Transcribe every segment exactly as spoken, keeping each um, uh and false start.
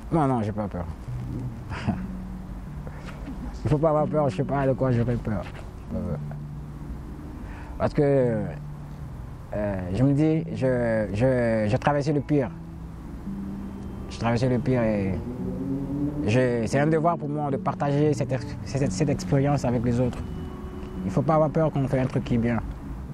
Non, non, j'ai pas peur. Il faut pas avoir peur, je sais pas de quoi j'aurais peur. Parce que euh, je me dis, je, je, j'ai traversé le pire. J'ai traversé le pire et je, c'est un devoir pour moi de partager cette, cette, cette expérience avec les autres. Il ne faut pas avoir peur quand on fait un truc qui est bien.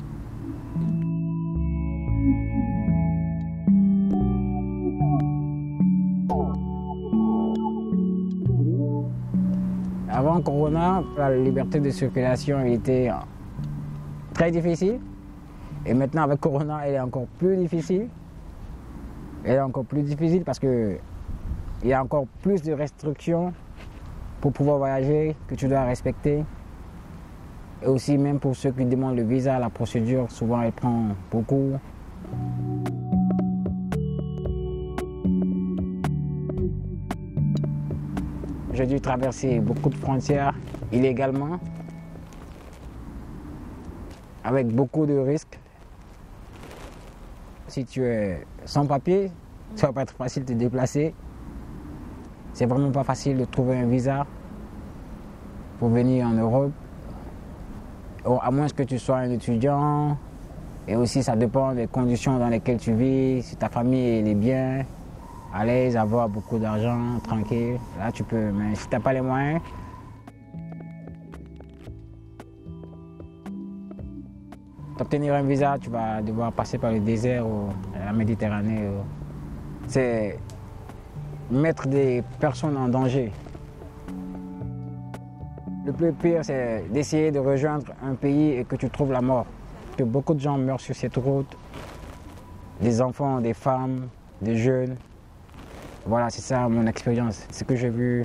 Avant Corona, la liberté de circulation était très difficile. Et maintenant, avec Corona, elle est encore plus difficile. Elle est encore plus difficile parce qu'il y a encore plus de restrictions pour pouvoir voyager que tu dois respecter. Et aussi, même pour ceux qui demandent le visa, la procédure, souvent, elle prend beaucoup. J'ai dû traverser beaucoup de frontières illégalement, avec beaucoup de risques. Si tu es sans papier, ça va pas être facile de te déplacer. C'est vraiment pas facile de trouver un visa pour venir en Europe, à moins que tu sois un étudiant. Et aussi, ça dépend des conditions dans lesquelles tu vis, si ta famille elle est bien, à l'aise, avoir beaucoup d'argent, tranquille. Là, tu peux, mais si tu n'as pas les moyens, pour obtenir un visa, tu vas devoir passer par le désert ou la Méditerranée. C'est mettre des personnes en danger. Le plus pire, c'est d'essayer de rejoindre un pays et que tu trouves la mort. Que beaucoup de gens meurent sur cette route, des enfants, des femmes, des jeunes. Voilà, c'est ça mon expérience, ce que j'ai vu.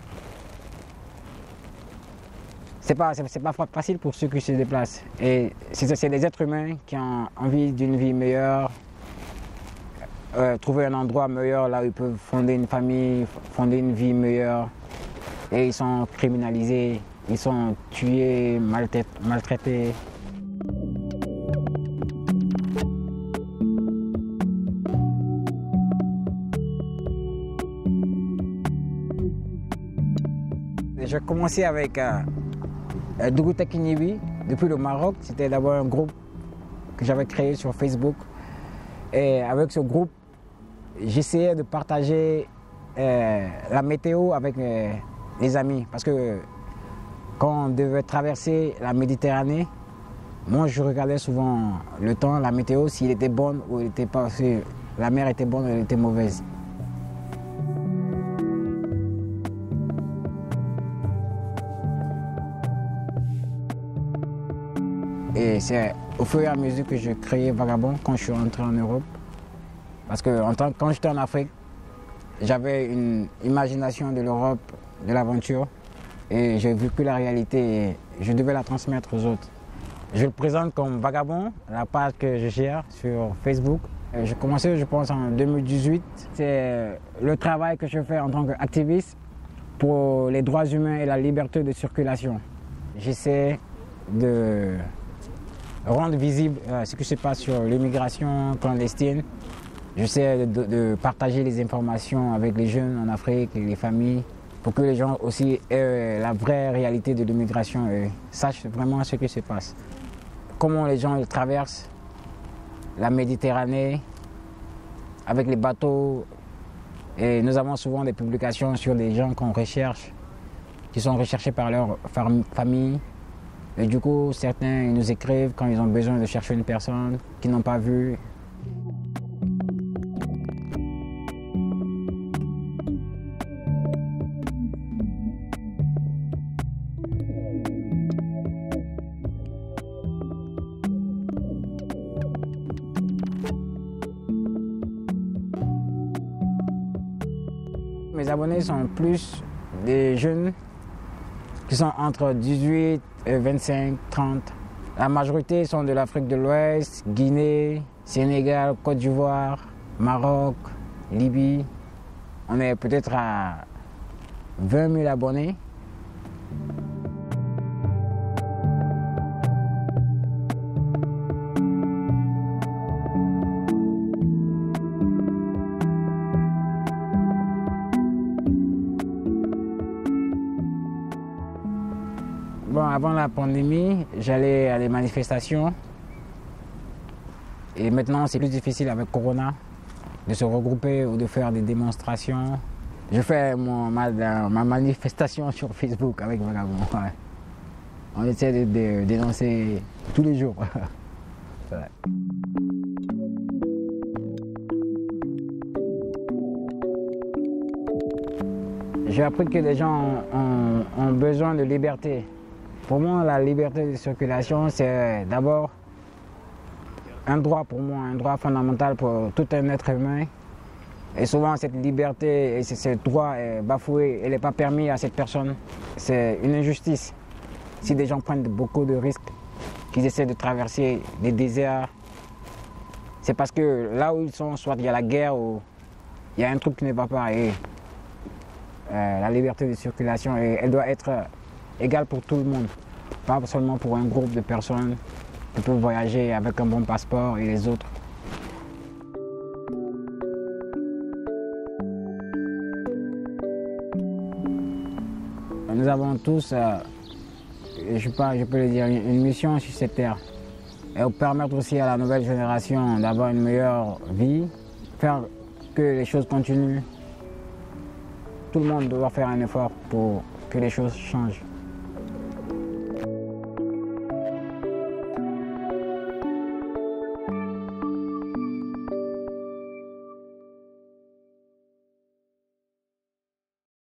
C'est pas, c'est, c'est pas facile pour ceux qui se déplacent. Et c'est, c'est des êtres humains qui ont envie d'une vie meilleure, euh, trouver un endroit meilleur là où ils peuvent fonder une famille, fonder une vie meilleure. Et ils sont criminalisés, ils sont tués, maltraités. J'ai commencé avec euh, Dougou Tekinibi depuis le Maroc. C'était d'abord un groupe que j'avais créé sur Facebook. Et avec ce groupe, j'essayais de partager euh, la météo avec euh, les amis. Parce que quand on devait traverser la Méditerranée, moi je regardais souvent le temps, la météo, s'il était bon ou il était pas, si la mer était bonne ou elle était mauvaise. Et c'est au fur et à mesure que je créais Vagabond quand je suis rentré en Europe. Parce que en tant, quand j'étais en Afrique, j'avais une imagination de l'Europe, de l'aventure. Et j'ai vécu la réalité et je devais la transmettre aux autres. Je le présente comme Vagabond, la page que je gère sur Facebook. J'ai commencé, je pense, en deux mille dix-huit. C'est le travail que je fais en tant qu'activiste pour les droits humains et la liberté de circulation. J'essaie de rendre visible euh, ce qui se passe sur l'immigration clandestine. J'essaie de, de partager les informations avec les jeunes en Afrique et les familles pour que les gens aussi aient la vraie réalité de l'immigration et sachent vraiment ce qui se passe. Comment les gens ils traversent la Méditerranée avec les bateaux. Et nous avons souvent des publications sur des gens qu'on recherche, qui sont recherchés par leur famille. Et du coup, certains ils nous écrivent quand ils ont besoin de chercher une personne qu'ils n'ont pas vue. Mes abonnés sont plus des jeunes qui sont entre dix-huit et vingt-cinq, trente. La majorité sont de l'Afrique de l'Ouest, Guinée, Sénégal, Côte d'Ivoire, Maroc, Libye. On est peut-être à vingt mille abonnés. Bon, avant la pandémie, j'allais à des manifestations. Et maintenant, c'est plus difficile avec Corona de se regrouper ou de faire des démonstrations. Je fais mon, ma, ma manifestation sur Facebook avec Vagabond. Ouais. On essaie de, de dénoncer tous les jours. Ouais. J'ai appris que les gens ont, ont besoin de liberté. Pour moi, la liberté de circulation, c'est d'abord un droit pour moi, un droit fondamental pour tout un être humain. Et souvent, cette liberté et ce droit est bafoué, elle n'est pas permis à cette personne. C'est une injustice. Si des gens prennent beaucoup de risques, qu'ils essaient de traverser des déserts, c'est parce que là où ils sont, soit il y a la guerre ou il y a un truc qui ne va pas. Et euh, la liberté de circulation, elle doit être égale pour tout le monde, pas seulement pour un groupe de personnes qui peuvent voyager avec un bon passeport et les autres. Nous avons tous, euh, je, pas, je peux le dire, une mission sur cette terre. Et permettre aussi à la nouvelle génération d'avoir une meilleure vie, faire que les choses continuent. Tout le monde doit faire un effort pour que les choses changent.